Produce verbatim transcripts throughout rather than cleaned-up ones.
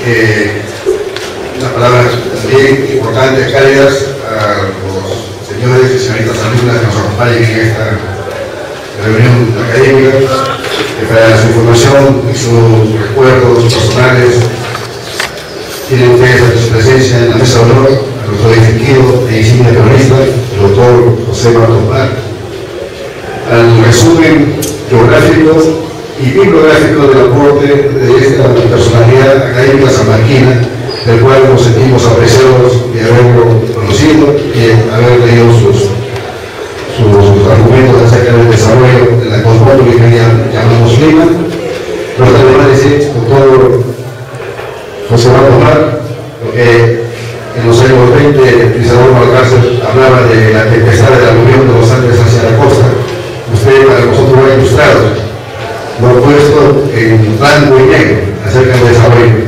eh, unas palabras también importantes, cálidas, a los señores y señoritas alumnas que nos acompañan en esta reunión académica, que para su información y sus recuerdos personales tienen ustedes a su presencia en la mesa de honor al doctor distinguido e insigne peronista, el doctor José Martos Mar, al resumen geográfico y bibliográfico del aporte de esta personalidad académica sanmarquina, del cual nos sentimos apreciados de haberlo conocido y de haber leído sus, sus argumentos acerca del desarrollo de la cosmópolis que llamamos Lima. Pero también va a decir, doctor José Martos Mar, que en los años veinte Isadora Valcárcel hablaba de la tempestad de la aluvión de los Andes hacia la costa. Usted para nosotros lo ha ilustrado, lo ha puesto en blanco y negro acerca del desarrollo.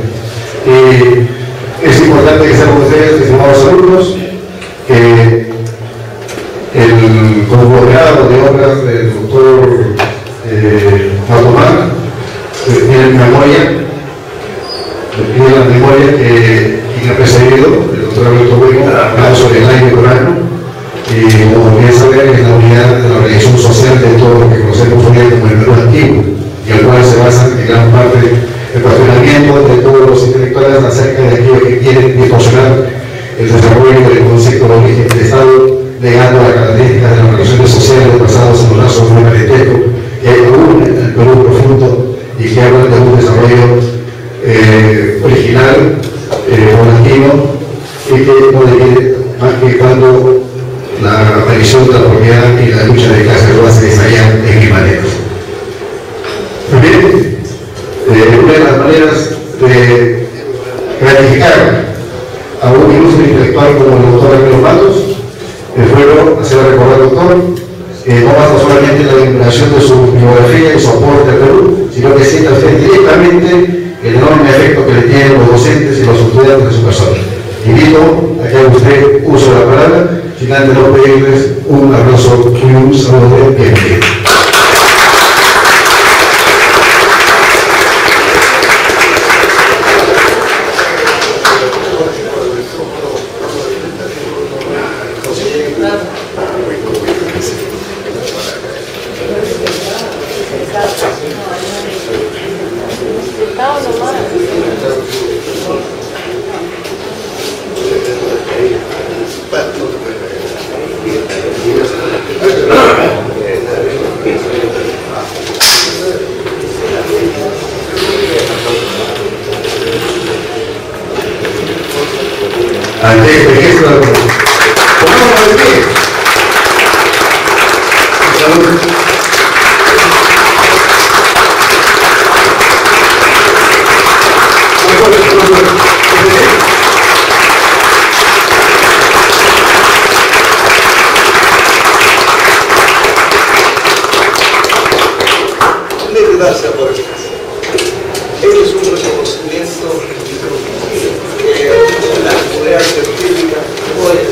Y es importante que sepan ustedes, estimados alumnos, que el conglomerado de obras del doctor eh, Matomar eh, tiene en memoria, tiene la memoria que quien ha precedido, el doctor Alberto Bueno, ha hablado sobre el aire corano. Y como bien saber, es la unidad de la organización social de todo lo que conocemos hoy como el Perú antiguo, y al cual se basa en gran parte el cuestionamiento de todos los intelectuales acerca de aquello que quieren distorsionar el desarrollo del concepto de origen del Estado, negando las características de las organizaciones sociales basadas en los lazos de parentesco que hay aún en el Perú profundo y que hablan de un desarrollo eh, original, eh, o latino, y que no debe más que cuando la revisión de la propiedad y la lucha de clases lo hace estallar en mi manera. También, eh, una de las maneras de gratificar a un ilustre intelectual como el doctor Alberto Matos, que fueron hacer recordar al doctor, eh, no basta solamente la vinculación de su biografía y su aporte al Perú, sino que sienta usted directamente el enorme efecto que le tienen los docentes y los estudiantes de su persona. Invito a que haga usted uso de la palabra, sin antes no pedirles un abrazo y un saludo de bienvenida. Ante este gesto, pongámonos de pie. Salud. Gracias por eso. Este es un reconocimiento que la comunidad científica puede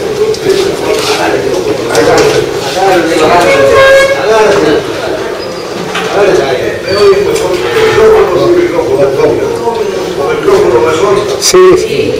sí.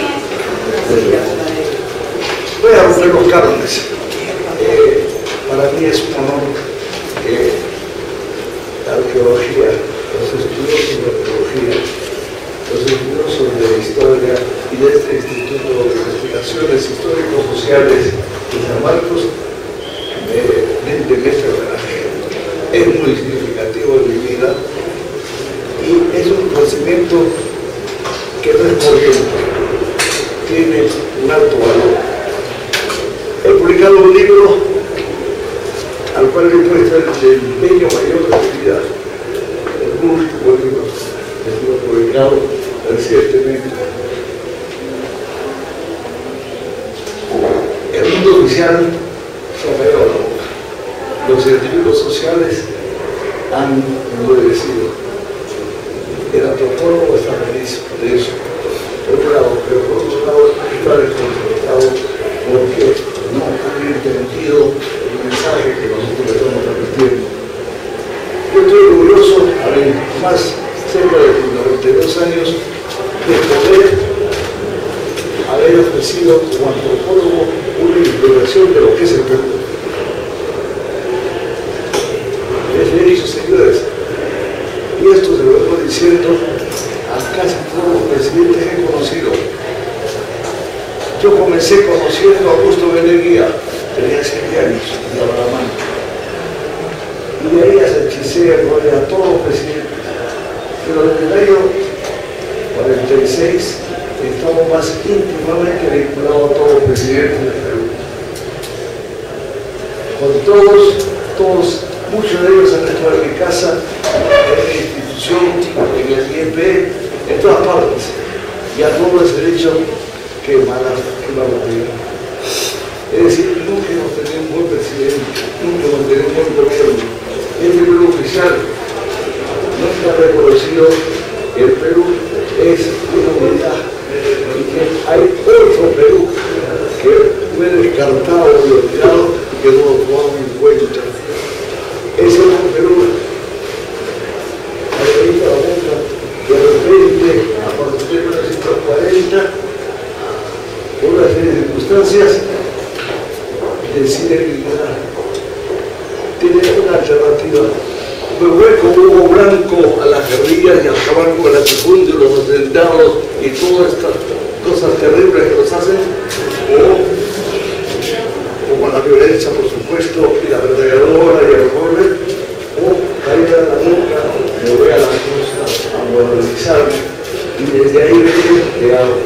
Voy a romper los cánones. Eh, para mí es un honor que la arqueología, los estudiosos de arqueología, los estudiosos de historia y de este Instituto de Investigaciones Histórico-Sociales de San Marcos me brinden este homenaje. Es muy significativo en mi vida y es un conocimiento que no es corriente, tiene un alto valor. He publicado un libro al cual le muestra el empeño mayor de mi vida. El último libro que estuvo publicado recientemente. El mundo oficial se ha pegado la boca. Los científicos sociales han endurecido. El antropólogo está feliz de eso, por un lado, pero por otro lado está desconcertado porque no han entendido el mensaje que nosotros le estamos transmitiendo. Yo estoy orgulloso, a ver, más cerca de noventa y dos años, de poder ofrecido como antropólogo una investigación de lo que es el Perú. Les he dicho, señores, y esto se lo vengo diciendo a casi todos los presidentes que he conocido. Yo comencé conociendo a Augusto Beneguía, tenía siete años, de Abraham. Y de ahí hasta Chisea, a todos los presidentes. Pero desde el año cuarenta y seis estamos más íntimamente vinculados a todos los presidentes del Perú. Con todos, todos, muchos de ellos han estado en mi casa, en la institución, en el I E P, en todas partes. Y a todos les he dicho que mala, que barbaridad. Es decir, nunca hemos tenido un buen presidente, nunca hemos tenido un buen gobierno. El Perú oficial no está reconocido, el Perú es una unidad y que hay otro Perú que fue descartado y olvidado que no lo tomamos en cuenta. Ese otro Perú, a la vista de la boca, que de repente, a partir de mil novecientos cuarenta, por una serie de circunstancias, decide eliminar. Tiene una alternativa. Me voy con Hugo Blanco a las guerrillas y acabar con el latifundio, los atentados y todas estas cosas terribles que nos hacen, o con la violencia, por supuesto, y la verdaderadora y el revólver, o caer a la nuca, me voy a la costa a modernizarme y desde ahí venir que hago.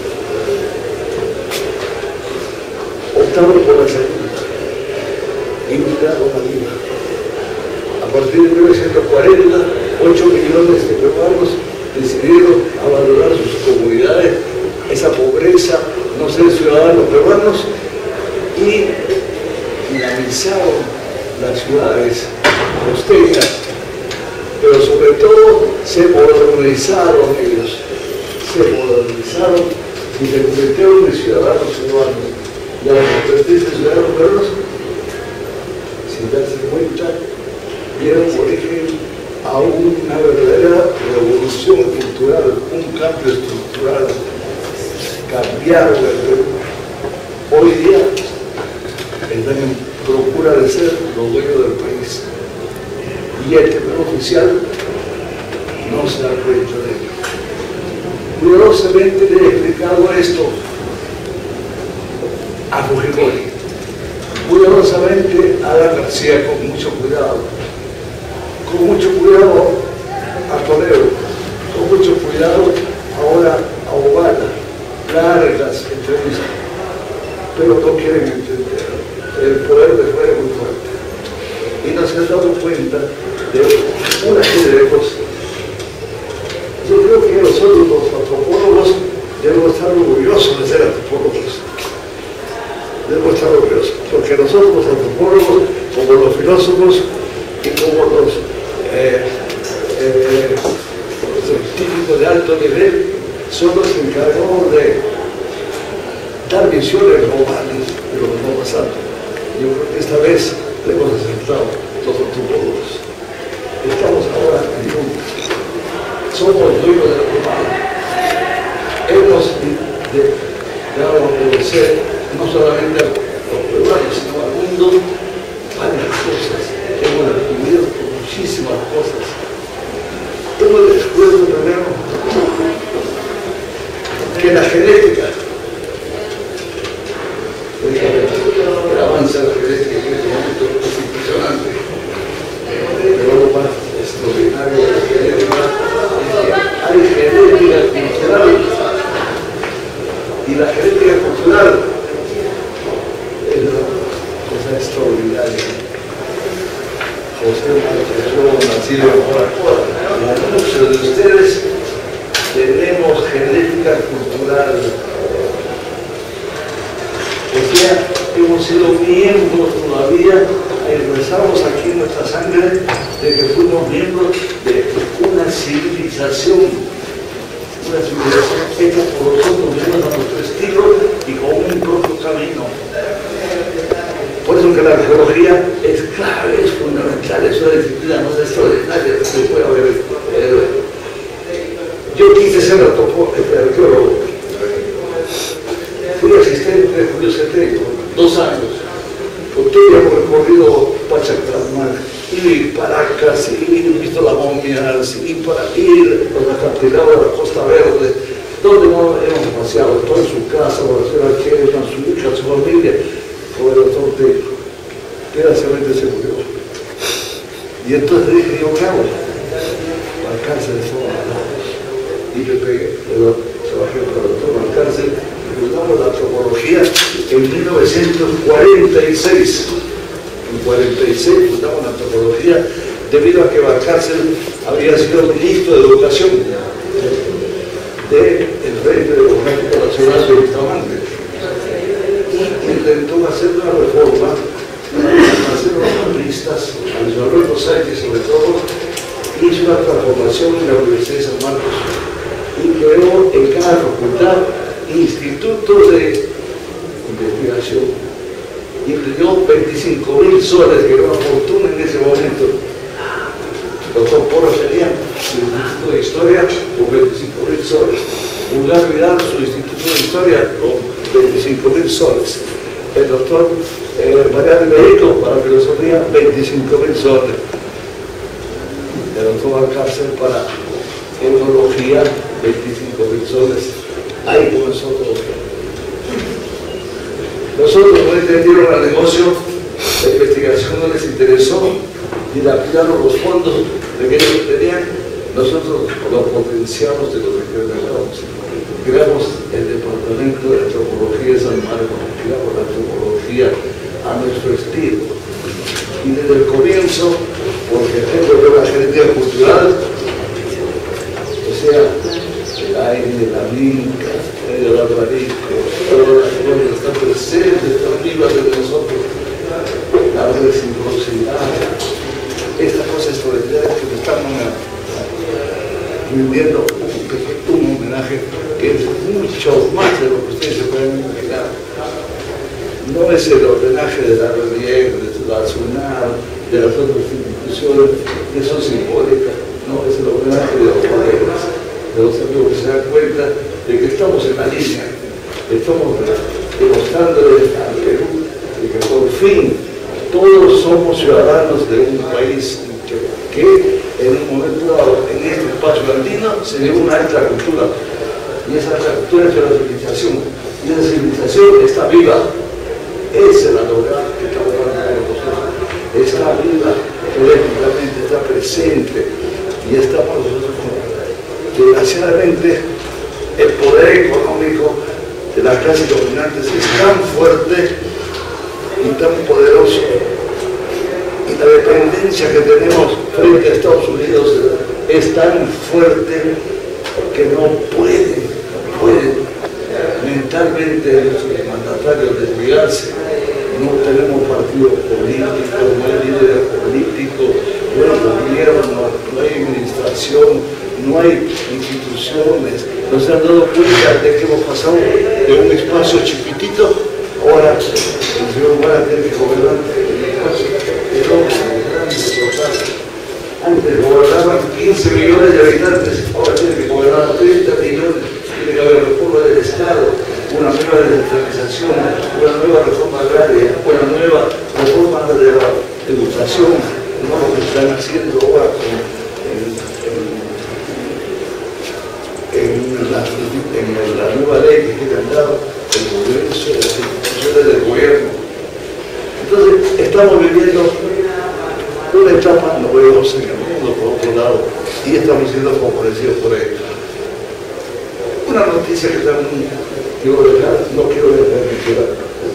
Optamos por la salida y buscaron la vida. A partir de mil novecientos cuarenta, ocho millones de peruanos decidieron abandonar sus comunidades, esa pobreza, no ser ciudadanos peruanos, y dinamizaron las ciudades costeñas, pero sobre todo se modernizaron ellos, se modernizaron y se convirtieron en ciudadanos peruanos. Y a los convertirse en ciudadanos peruanos, sin darse cuenta, dieron origen a una verdadera revolución cultural, un cambio estructural. Cambiaron el Perú. Hoy día están en procura de ser los dueños del país. Y el Perú oficial no se da cuenta de ello. Cuidadosamente le he explicado esto a Fujimori. Cuidadosamente a la García, con mucho cuidado. Con mucho cuidado a Toledo, con mucho cuidado ahora a Obama, largas entrevistas, pero no quieren entender, el poder de fuera es muy fuerte. Y nos han dado cuenta de una serie de cosas. Yo creo que nosotros los antropólogos debemos estar orgullosos de ser antropólogos. Debemos estar orgullosos, porque nosotros los antropólogos, como los filósofos y como los Eh, eh, científicos de alto nivel, son los encargados de dar visiones globales de lo que está pasando. Yo creo que esta vez le hemos acertado los antropólogos. Estamos ahora en un, somos dueños de la global. Hemos dado a conocer no solamente a los peruanos, sino al mundo varias cosas. Hemos adquirido muchísimas cosas. Hemos descubierto primero que la genética, el avance de la genética en este momento es impresionante. Pero lo más extraordinario de la genética es que hay genética cultural, y la genética cultural es una cosa extraordinaria. José Marchesón, nacido en Coracoa, muchos de ustedes tenemos genética cultural. O sea, hemos sido miembros todavía, regresamos aquí en nuestra sangre de que fuimos miembros de una civilización, una civilización hecha por nosotros mismos a nuestro estilo y con un propio camino. Por eso que la arqueología es clave, es fundamental, es una disciplina no extraordinaria que puede haber. Eh, yo quise ser arqueólogo, fui frente de Julio Cetello, dos años. Con todo hemos recorrido Pachacamac, y Paracas, y visto las momias, y para ir a los acantilados de la Costa Verde, donde no hemos paseado, todo en su casa, con la señora Kelman, su hija, su familia, con el doctor Tello, que desgraciadamente se murió. Y entonces dije, yo, ¿qué hago? Para cárcel de forma. Y le pegué, pero trabajé para el doctor en cárcel, fundamos la antropología en mil novecientos cuarenta y seis. En cuarenta y seis fundamos la antropología debido a que Valcárcel había sido ministro de Educación del Frente Democrático Nacional de Bustamante y intentó hacer una reforma, hacer unos analistas, a Luis Manuel Sánchez sobre todo, hizo una transformación en la Universidad de San Marcos y creó en cada facultad institutos de investigación. Incluyó veinticinco mil soles, que era una fortuna en ese momento. El doctor Porras tenía su instituto de historia con veinticinco mil soles. Vulgar Vidal, su instituto de historia con veinticinco mil soles. El doctor eh, Mariano Iberico, para filosofía, veinticinco mil soles. El doctor Valcárcel para etnología, veinticinco mil soles. Ahí comenzó todo. Nosotros no entendieron al negocio, la investigación no les interesó, y lapidaron los fondos de que ellos tenían. Nosotros los potenciamos de los decretamos. Creamos el Departamento de Antropología de San Marcos, creamos la antropología a nuestro estilo. Y desde el comienzo, porque tengo yo la gerencia cultural, o sea, el aire, la minca, el albarico, todas las cosas están presentes, están vivas de nosotros, la reciprocidad, esta cosa extraordinaria que me están rindiendo un, un homenaje que es mucho más de lo que ustedes se pueden imaginar. No es el homenaje de la R D E, de la SUNAR, de las otras instituciones que son simbólicas, no, es el homenaje de los colegas, de los amigos que se dan cuenta de que estamos en la línea, estamos demostrándole al Perú de que por fin todos somos ciudadanos de un país que, que en un momento dado, en este espacio andino, se dio una alta cultura, y esa alta cultura es la civilización, y esa civilización está viva. Esa es la novedad que estamos hablando nosotros. Está viva, políticamente está presente, y estamos nosotros con. Desgraciadamente, el poder económico de las clases dominantes es tan fuerte y tan poderoso, y la dependencia que tenemos frente a Estados Unidos es tan fuerte que no pueden, no pueden mentalmente nuestros mandatarios desligarse. No tenemos partido político, no hay líder político, no hay gobierno, no hay administración, no hay instituciones. Nos han dado cuenta de que hemos pasado de un espacio chiquitito, ahora el señor va a tener que gobernar el espacio de los grandes locales. Antes gobernaban quince millones de habitantes, ahora tienen que gobernar treinta millones, tiene que haber reforma del Estado, una nueva descentralización, una nueva reforma agraria, una nueva reforma de la educación, no lo que están haciendo ahora con En la, en la nueva ley que quiere andar el Congreso, las instituciones del gobierno. Entonces, estamos viviendo una etapa novedosa en el mundo, por otro lado, y estamos siendo favorecidos por ello. Una noticia que también quiero dejar, no quiero dejar de quedar.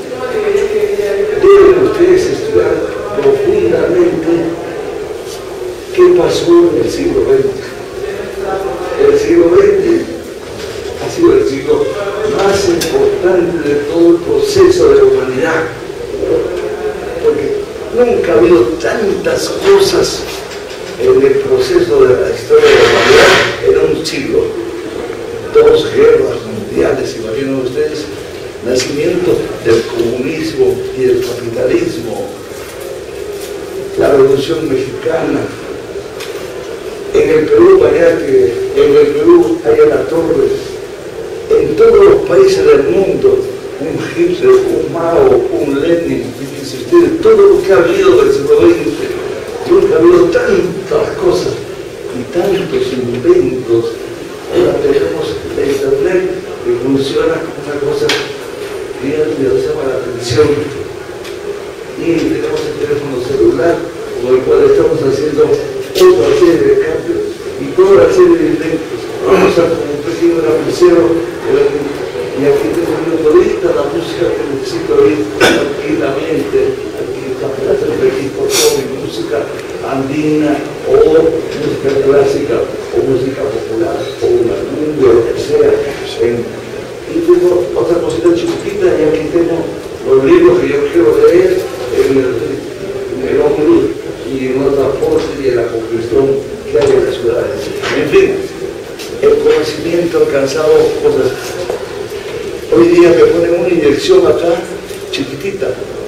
Deben ustedes estudiar profundamente qué pasó en el siglo veinte. El siglo veinte ha sido el siglo más importante de todo el proceso de la humanidad, porque nunca ha habido tantas cosas en el proceso de la historia de la humanidad en un siglo. Dos guerras mundiales, imaginen ustedes, nacimiento del comunismo y del capitalismo, la Revolución Mexicana. En el Perú, vaya que en el Perú hay la torre, en todos los países del mundo un Hitler, un Mao, un Lenin, fíjense ustedes, todo lo que ha habido del siglo veinte, nunca ha habido tantas cosas y tantos inventos. Ahora tenemos la internet que funciona como una cosa que nos llama la atención, y tenemos el teléfono celular con el cual estamos haciendo otra serie de cambios y toda la serie de inventos. Vamos a como un pequeño lapicero, y aquí tengo ahorita la música que necesito oír tranquilamente, aquí está el registro con música andina o música clásica o música popular o una cumbia o lo que sea. En, y tengo otra cosita chiquitita, y aquí tengo los libros que yo quiero leer en el, en el ómnibus y en otra parte y en la conclusión que hay en las ciudades. En fin, el conocimiento alcanzado cosas. Hoy día me ponen una inyección acá, chiquitita,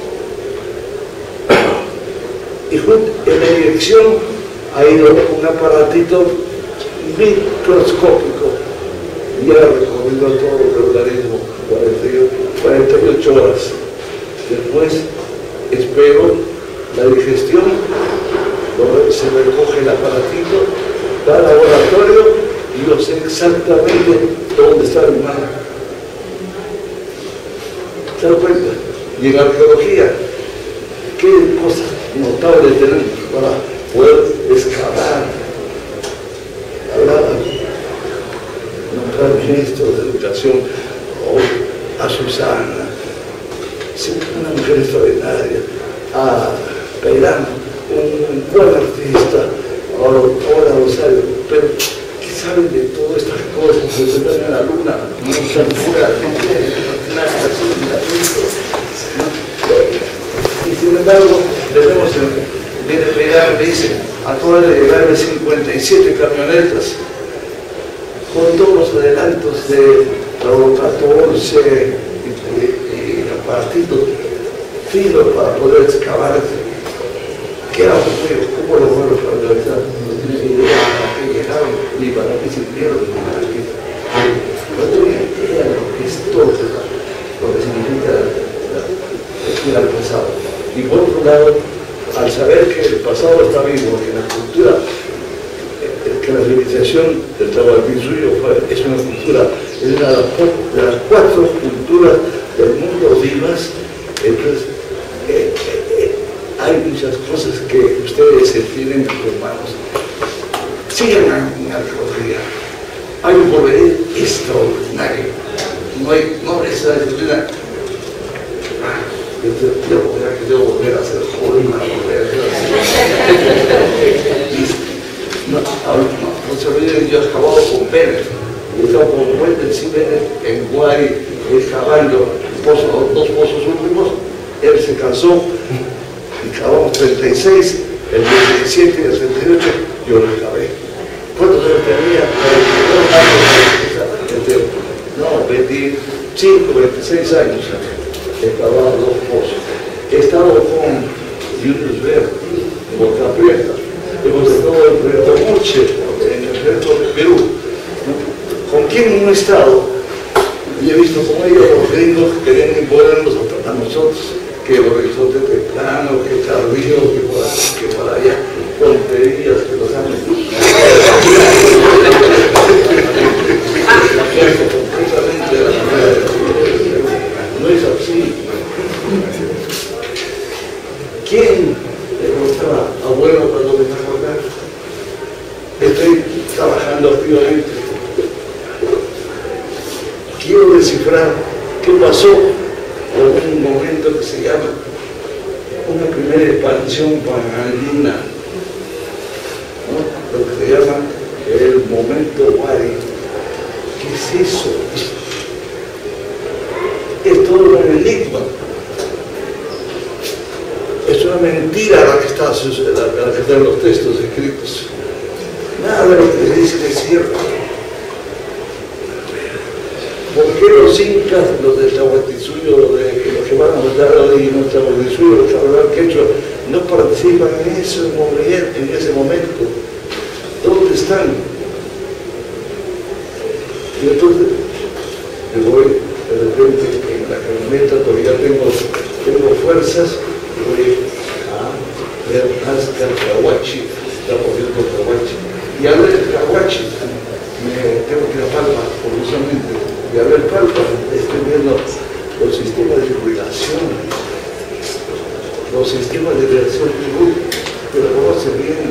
y en la inyección ha ido un aparatito microscópico, y ha recorrido todo el organismo cuarenta y ocho horas. Después espero la digestión, se recoge el aparatito, va al laboratorio y yo sé exactamente dónde está mi mano. ¿Se dan cuenta? Y en arqueología, qué cosas notables tenemos para poder excavar, hablar, nombrar ministros de educación, o a Susana, una mujer extraordinaria, a Peirano, un buen artista, ahora Rosario, pero ¿qué saben de todas estas cosas? Se están en la luna, no están fuera, nada, y sin embargo, debemos viene Peirano, me dice, acaba de llegar de cincuenta y siete camionetas con todos los adelantos de la catorce y, y, y aparatitos finos para poder excavar. ¿Qué hago? ¿Cómo lo vuelvo a organizar? No tiene ni idea para qué llegaron, ni para qué sirvieron, ni para qué. No tengo ni idea de lo que es todo, lo que significa ir al pasado. Y por otro lado, al saber que el pasado está vivo, que la cultura, que la civilización del Tahuantinsuyo es una cultura, es una de las, de las cuatro culturas del mundo vivas, entonces eh, eh, hay muchas cosas que ustedes se tienen en sus manos. Sigan en arqueología. Hay un porvenir extraordinario. No hay, no es la disciplina. Yo tengo que debo volver a hacer joven, a volver a hacer no, no, no se olviden, yo he excavado con Pérez, he estado con Wendel Jiménez en Guay, excavando pozo, dos pozos últimos. Él se cansó y cavamos treinta y seis, el diecisiete y el treinta y ocho yo lo excavé. ¿Cuántos años tenía? No, veinticinco, veintiséis años he excavado dos pozos. He estado con Julius Ver, Boca Prieta. Hemos estado en el proyecto Muche, en el proyecto de Perú. ¿Con quién no he estado? Y he visto cómo ellos, los gringos, querían imponernos a nosotros, que Horizonte Temprano, que Tardío, que para, que para allá, tonterías que nos han completamente de la manera de no es así. ¿Quién le mostraba abuelo cuando me trajo acá? Estoy trabajando activamente. Quiero descifrar qué pasó con un momento que se llama una primera expansión panandina, ¿no? Lo que se llama el momento Wari. ¿Qué es eso? Es todo un enigma. Es una mentira la que está, la, la que está en los textos escritos. Nada de lo que se dice es cierto. ¿Por qué los incas, los de Tahuantinsuyo, los, de, los que van a matar a los de Tahuantinsuyo, los que hablan quechua, no participan en eso en ese momento? ¿Dónde están? Y entonces me voy de repente en la camioneta todavía tengo, tengo fuerzas, voy a ver hasta el Cahuachi, está poniendo el Cahuachi, y al ver el Cahuachi, me tengo que ir a Palma, curiosamente, y al ver Palma estoy viendo los sistemas de irrigación, los sistemas de irrigación pero luego se vienen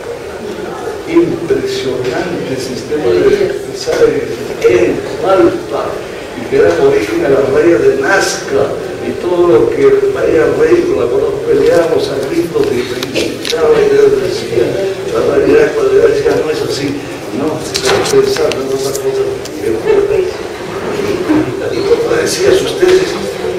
impresionante sistema de ¿sabe? En Palpa y que da origen a la bahía de Nazca y todo lo que Bahía Rey con la cual nos peleamos a gritos y reivindicaba y decía la realidad cuando yo decía no es así, no, pero pensando en otra cosa que no. Y como decías ustedes,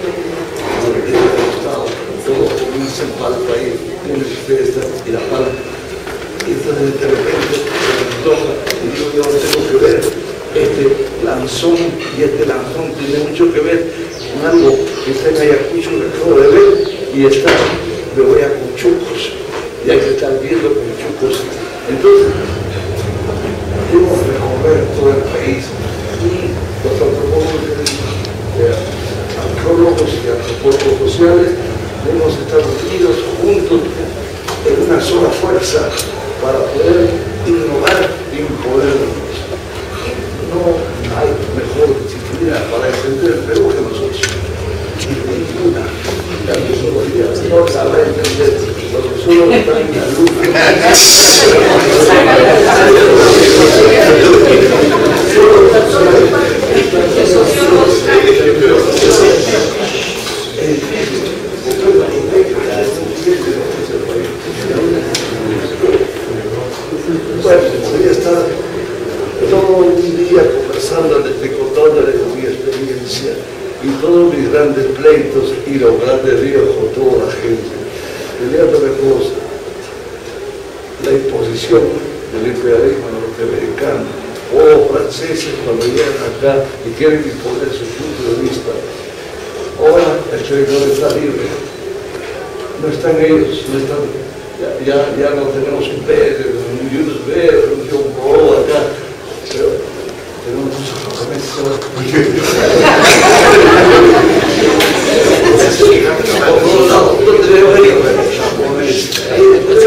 todo comienza en Palpa y tienen ustedes y la Palpa. Y entonces de repente se me antoja y digo yo tengo que ver este lanzón y este lanzón tiene mucho que ver con algo que está en Ayacucho que acabo de ver y está de Ayacuchucos y hay que estar viendo Ayacuchucos. Entonces debemos recorrer todo el país y los antropólogos, eh, arqueólogos y antropólogos sociales debemos estar unidos juntos en una sola fuerza para poder innovar y empoderarnos. No hay mejor disciplina para entender el Perú que nosotros. Ninguna. La tecnología no la va a entender, porque solo está en la luna. Bueno, podría estar todo un día conversando, contándoles mi experiencia y todos mis grandes pleitos y los grandes ríos con toda la gente. Peleando cosa, la imposición del imperialismo norteamericano o los franceses cuando llegan acá y quieren imponer su punto de vista. Ahora el territorio está libre, no están ellos, no están, ya, ya, ya no tenemos un Pérez, un Yunus Verde, un John Paul acá, pero tenemos muchos japoneses. Por todos lados, ¿dónde veo ahí? Japoneses. Ahí después,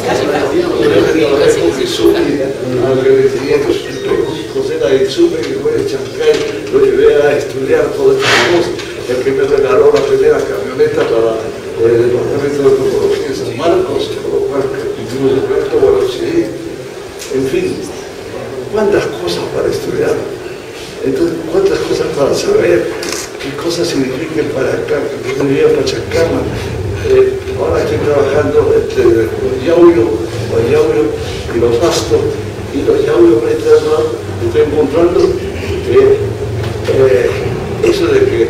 José Daitsume, que fue de Chancay, lo llevé a estudiar todas estas cosas. El que me regaló la primera camioneta para el departamento de antropología de San Marcos, por lo cual hicimos el proyecto, bueno, sí. En fin, cuántas cosas para estudiar. Entonces, cuántas cosas para saber qué cosas significan para acá, qué significa Pachacama. Eh, ahora estoy trabajando este, con Yauyos, con Yauyos y los Bastos, y los Yauyos me estoy encontrando que eh, eso de que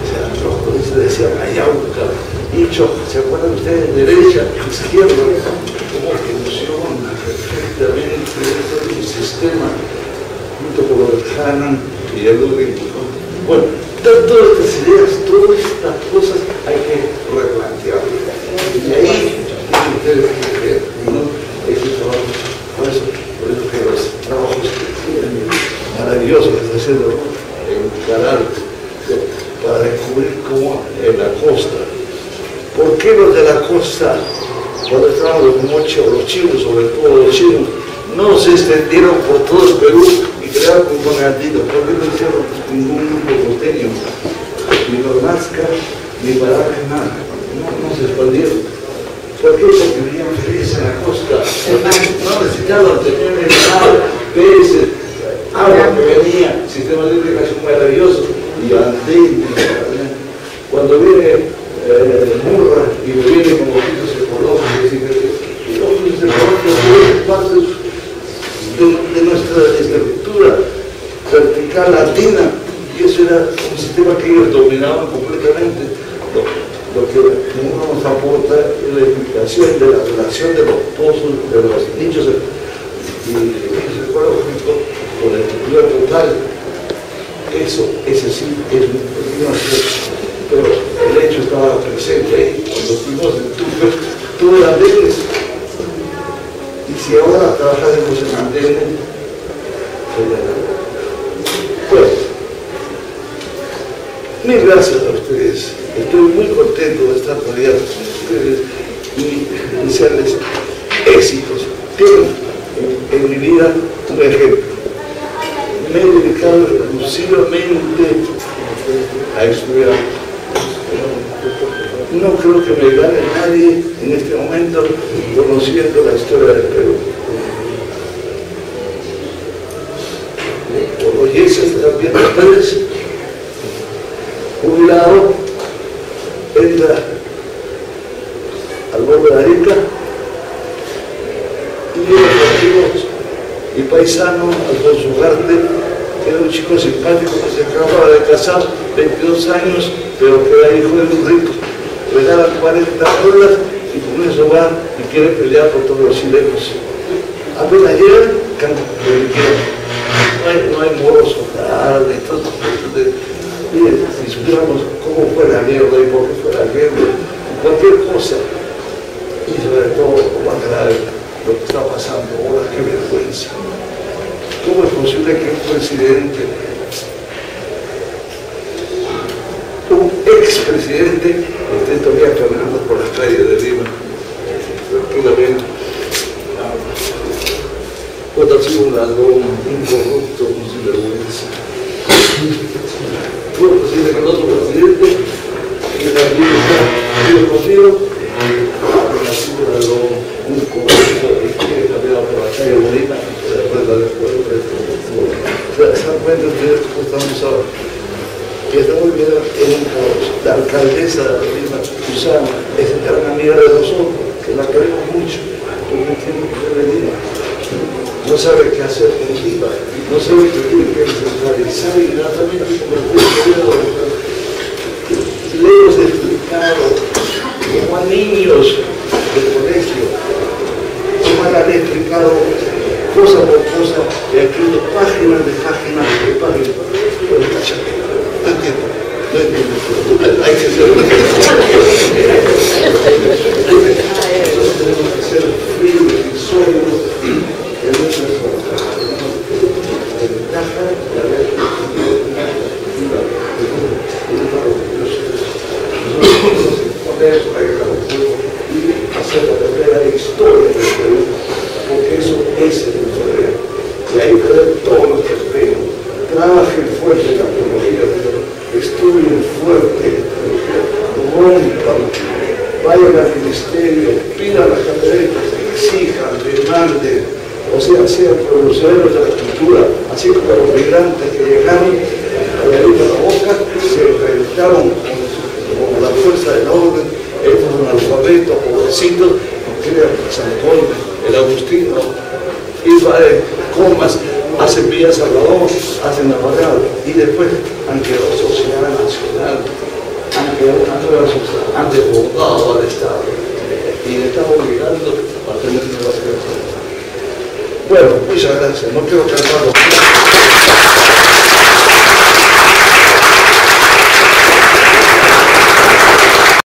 se decía Ayauca, y Choc, ¿se acuerdan ustedes? Derecha, izquierda, cómo funciona perfectamente este sistema junto con los Hanan y el Udin. Bueno, todas estas ideas, todas estas cosas hay que replantear. Y ahí tienen ustedes que ver, ¿no? Este trabajo, por eso, por eso que los trabajos que tienen maravillosos que está haciendo en Canal para descubrir cómo en la costa. ¿Por qué los de la costa, cuando estaban los mochos, los chinos, sobre todo los chinos, no se extendieron por todo el Perú y crearon un conantino? ¿Por qué no hicieron ningún grupo costeño? Ni los Nazca, ni Paraje, nada. No, no se expandieron. ¿Por qué? Porque vivían felices en la costa. No necesitaban tener nada, peces, agua que venía, sistema de irrigación maravilloso. Y andén, cuando viene eh, Murra y me viene con ojitos ecológicos y los ojitos ecológicos son parte de, de nuestra estructura vertical latina y eso era un sistema que ellos dominaban completamente. Lo, lo que uno nos aporta es la explicación de la relación de los pozos, de los nichos y nichos ecológicos con la estructura total. Eso, ese sí, es un pequeño aspecto, pero el hecho estaba presente ahí cuando fuimos en Tucumán, todo el andenes. Y si ahora trabajamos en andenes, pues, Mil gracias a ustedes. Estoy muy contento de estar rodeado con ustedes y desearles éxitos. Tengo en mi vida un ejemplo. Me he dedicado exclusivamente a estudiar. No creo que me gane nadie en este momento conociendo la historia del Perú. Por hoy es también ustedes, jubilado, entra al borde de Arica y viene contigo y paisano Alfonso Ugarte, que era un chico simpático que se acababa de casar, veintidós años, pero que era hijo de un rico. Regala cuarenta dólares y con eso va y quiere pelear por todos los chilenos. Apenas llega, canta no hay, no hay moros sociales, todo eso. Miren, si supiéramos cómo fue la guerra y por qué fue la guerra, cualquier cosa, y sobre todo lo más grave, lo que está pasando ahora, qué vergüenza. ¿Cómo es posible que un presidente, un expresidente, esté todavía caminando por las calles de Lima, tranquilamente? Puede ser un ladrón, un corrupto, un sinvergüenza. Fue posible que el otro presidente, que también está bien conocido, ha sido un ladrón, un corrupto, y quiere caminar por la calle de Lima, se recuerda después de esto. ¿Se dan cuenta ustedes cómo estamos ahora? Que estamos viendo en un caos. La alcaldesa de Lima, Susana, es gran amiga de nosotros, que la queremos mucho, porque no tiene que ver de Lima. No sabe qué hacer con Lima, no sabe que tiene que descentralizar y también convertir le hemos explicado como a niños del colegio, como le han explicado cosa por cosa, y aquí páginas de páginas de páginas. Pero cacha, no entiendo, no entiendo. Hay que ser nosotros tenemos que ser fríos y sólidos en nuestras ventaja de haber y hacer la verdadera historia del Perú, porque eso es el Perú. Y ahí ver todos los que creen, trabajen fuerte en la tecnología, estudien fuerte, rompan, vayan al ministerio, pidan las carreras, exijan, demanden, o sea, sean revolucionarios de la cultura, así como los migrantes que llegaron a la isla de la Boca, se enfrentaron con la fuerza del orden, estos analfabetos, pobrecitos, porque eran Santón, el Agustino, Israel, Comas, hacen Villa Salvador, hacen Navarral, y después han quedado Sociedad Nacional, han quedado una nueva sociedad, han desbordado al Estado, y le están obligando a tener nuevas personas. Bueno, muchas gracias, no quiero cantarlo.